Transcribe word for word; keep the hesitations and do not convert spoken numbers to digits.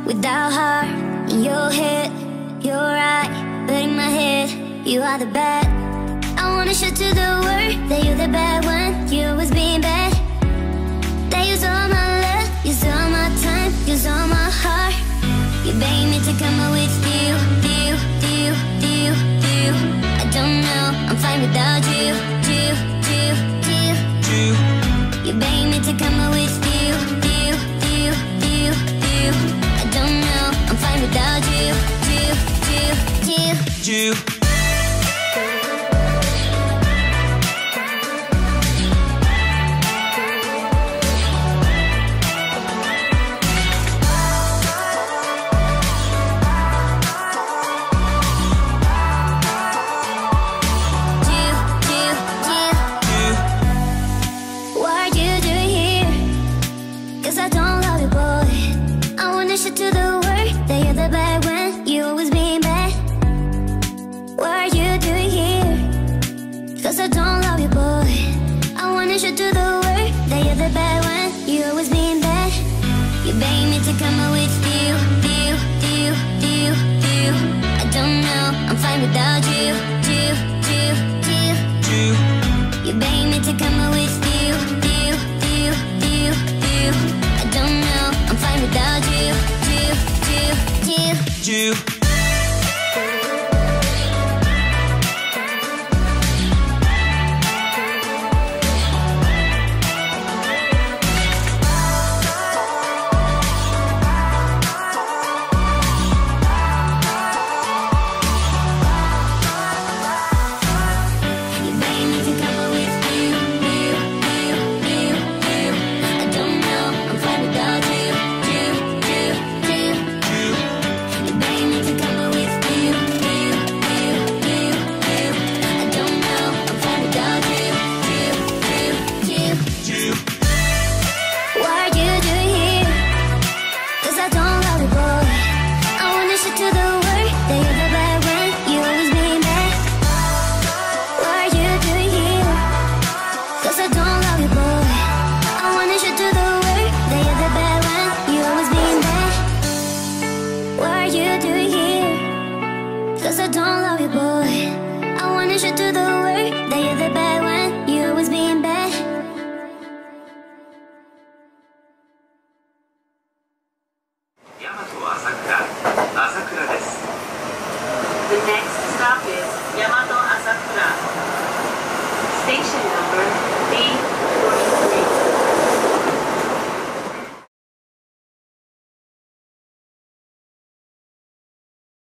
without heart. In your head, you're right, but in my head, you are the bad. I wanna show to the world that you're the bad one. You always being bad. That use all my love, use all my time, use all my heart. You beg me to come out with you, you, you, you, you. I don't know, I'm fine without you, you, you, you, you. You beg me to come out with you, you, you, you, you. I don't know, I'm fine without you, you, you, you, you. To the world that you're the bad one. You always being bad. What are you doing here? Cause I don't love you, boy. I wanna show to the world that you're the bad one. You always being bad. You beg me to come out with you, you, you, you, you. I don't know, I'm fine without you, you, you, you, you. You beg me to come out with you, you, you, you, you. I don't know, I'm fine without you. You, you. Cause I don't love you, boy. I wanna show to the